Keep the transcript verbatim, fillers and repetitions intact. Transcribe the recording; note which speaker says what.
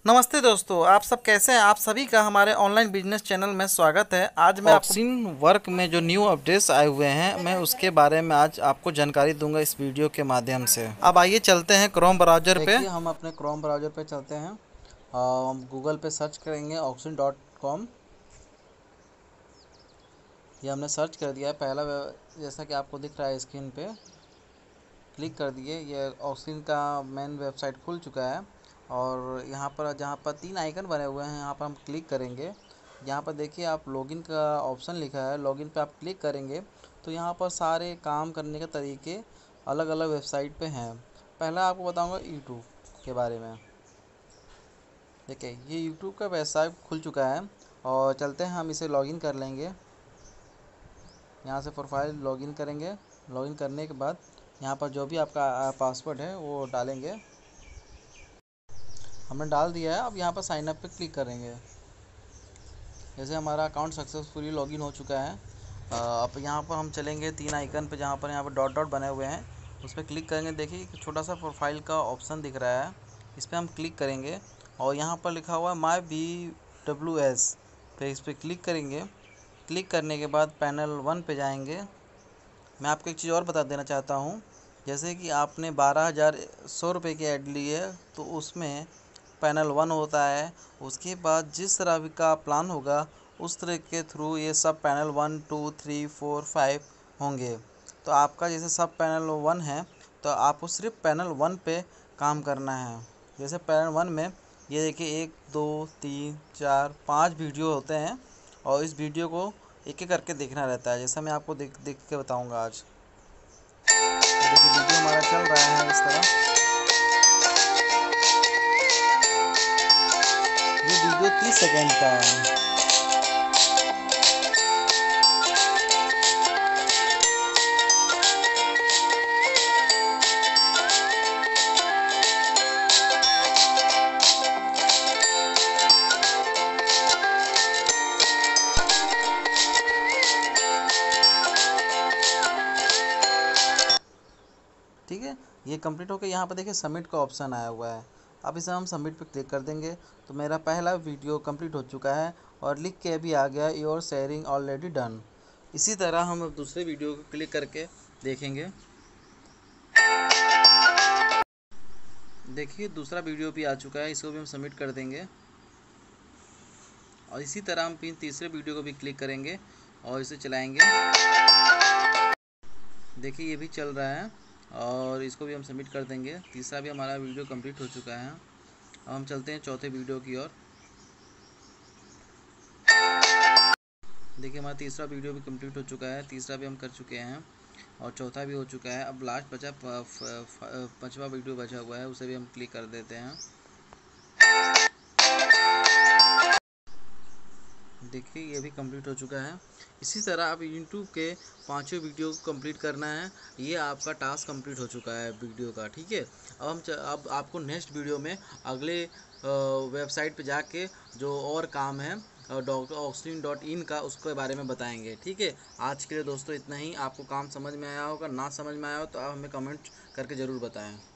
Speaker 1: नमस्ते दोस्तों, आप सब कैसे हैं। आप सभी का हमारे ऑनलाइन बिजनेस चैनल में स्वागत है। आज मैं आपको ऑक्सीन वर्क में जो न्यू अपडेट्स आए हुए हैं, मैं उसके बारे में आज आपको जानकारी दूंगा इस वीडियो के माध्यम से। अब आइए चलते हैं क्रोम ब्राउज़र पे।
Speaker 2: देखिए, हम अपने क्रोम ब्राउज़र पे चलते हैं। आ, हम गूगल पे सर्च करेंगे ऑक्सीन डॉट कॉम। ये हमने सर्च कर दिया है। पहला वे- जैसा कि आपको दिख रहा है स्क्रीन पे, क्लिक कर दिए। ये ऑक्सीन का मेन वेबसाइट खुल चुका है। और यहाँ पर जहाँ पर तीन आइकन बने हुए हैं, यहाँ पर हम क्लिक करेंगे। यहाँ पर देखिए, आप लॉगिन का ऑप्शन लिखा है। लॉगिन पे आप क्लिक करेंगे तो यहाँ पर सारे काम करने के तरीके अलग अलग वेबसाइट पे हैं। पहला आपको बताऊँगा यूट्यूब के बारे में। देखिए, ये यूट्यूब का वेबसाइट खुल चुका है और चलते हैं, हम इसे लॉगिन कर लेंगे। यहाँ से प्रोफाइल लॉगिन करेंगे। लॉगिन करने के बाद यहाँ पर जो भी आपका पासवर्ड है वो डालेंगे। हमने डाल दिया है। अब यहाँ पर साइन अप पे क्लिक करेंगे। जैसे हमारा अकाउंट सक्सेसफुली लॉगिन हो चुका है। अ, अब यहाँ पर हम चलेंगे तीन आइकन पे, जहाँ पर यहाँ पर डॉट डॉट बने हुए हैं, उस पर क्लिक करेंगे। देखिए, एक छोटा सा प्रोफाइल का ऑप्शन दिख रहा है, इस पर हम क्लिक करेंगे और यहाँ पर लिखा हुआ है माई बी डब्ल्यू एस पे, इस पर क्लिक करेंगे। क्लिक करने के बाद पैनल वन पे जाएंगे। मैं आपको एक चीज़ और बता देना चाहता हूँ। जैसे कि आपने बारह हज़ार सौ रुपये की ऐड ली है, तो उसमें पैनल वन होता है। उसके बाद जिस तरह का प्लान होगा, उस तरह के थ्रू ये सब panel one two three four five होंगे। तो आपका जैसे सब पैनल वन है, तो आपको सिर्फ पैनल वन पे काम करना है। जैसे पैनल वन में ये देखिए, एक दो तीन चार पाँच वीडियो होते हैं और इस वीडियो को एक एक करके देखना रहता है। जैसा मैं आपको देख देख के बताऊंगा आज। देखिए, वीडियो हमारा चल रहा है इस तरह। ये वीडियो तीस सेकेंड का है। ठीक है, ये कंप्लीट होकर यहाँ पर देखिए सबमिट का ऑप्शन आया हुआ है। अब इसे हम सबमिट पे क्लिक कर देंगे तो मेरा पहला वीडियो कंप्लीट हो चुका है और लिख के भी आ गया योर शेयरिंग ऑलरेडी डन। इसी तरह हम अब दूसरे वीडियो को क्लिक करके देखेंगे। देखिए, दूसरा वीडियो भी आ चुका है, इसको भी हम सबमिट कर देंगे। और इसी तरह हम फिर तीसरे वीडियो को भी क्लिक करेंगे और इसे चलाएंगे। देखिए, ये भी चल रहा है और इसको भी हम सबमिट कर देंगे। तीसरा भी हमारा वीडियो कंप्लीट हो चुका है। अब हम चलते हैं चौथे वीडियो की ओर। देखिए, हमारा तीसरा वीडियो भी कंप्लीट हो चुका है। तीसरा भी हम कर चुके हैं और चौथा भी हो चुका है। अब लास्ट बचा पांचवा वीडियो बचा हुआ है, उसे भी हम क्लिक कर देते हैं। देखिए, ये भी कंप्लीट हो चुका है। इसी तरह आप यूट्यूब के पांचों वीडियो को कंप्लीट करना है। ये आपका टास्क कंप्लीट हो चुका है वीडियो का। ठीक है, अब हम च, अब आपको नेक्स्ट वीडियो में अगले वेबसाइट पे जाके जो और काम है डॉक्टर ऑक्सीन डॉट इन का, उसके बारे में बताएंगे। ठीक है, आज के लिए दोस्तों इतना ही। आपको काम समझ में आया होगा, ना समझ में आया हो तो आप हमें कमेंट करके ज़रूर बताएं।